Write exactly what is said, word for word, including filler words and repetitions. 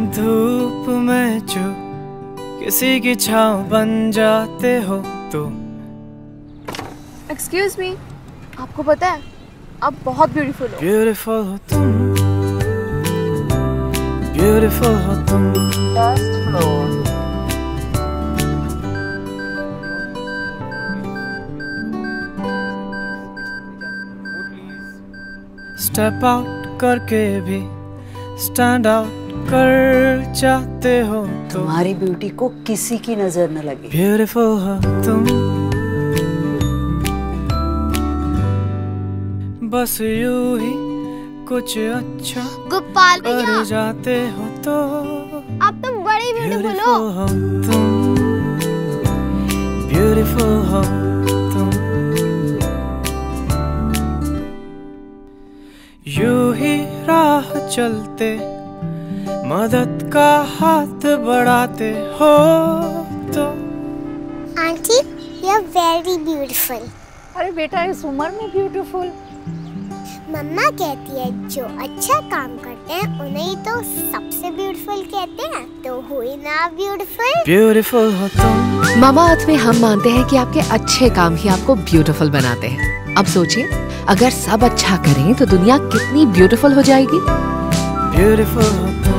धूप में जो किसी की छांव बन जाते हो तो। एक्सक्यूज मी, आपको पता है आप बहुत ब्यूटीफुल हो। ब्यूटीफुल हो तुम, ब्यूटीफुल हो तुम। First floor. स्टेप आउट करके भी स्टैंड आउट कर जाते हो तो। तुम्हारी ब्यूटी को किसी की नजर न लगे। ब्यूटीफुल हो तुम, बस यूं ही कुछ अच्छा गोपाल कर भैया जाते हो तो। आप तो बड़े ब्यूटीफुल हो। ब्यूटीफुल हो तुम, ब्यूटीफुल हो तुम। यूं ही राह चलते मदद का हाथ बढ़ाते हो तो। Aunty you are very beautiful. अरे बेटा इस उम्र में ब्यूटीफुल। मम्मा कहती है जो अच्छा काम करते हैं उन्हें तो सबसे ब्यूटीफुल कहते हैं, तो हुई ना ब्यूटीफुल। ब्यूटीफुल हो तुम। मामा अर्थ में हम मानते हैं कि आपके अच्छे काम ही आपको ब्यूटीफुल बनाते हैं। अब सोचिए अगर सब अच्छा करें तो दुनिया कितनी ब्यूटीफुल हो जाएगी। ब्यूटीफुल हो तुम।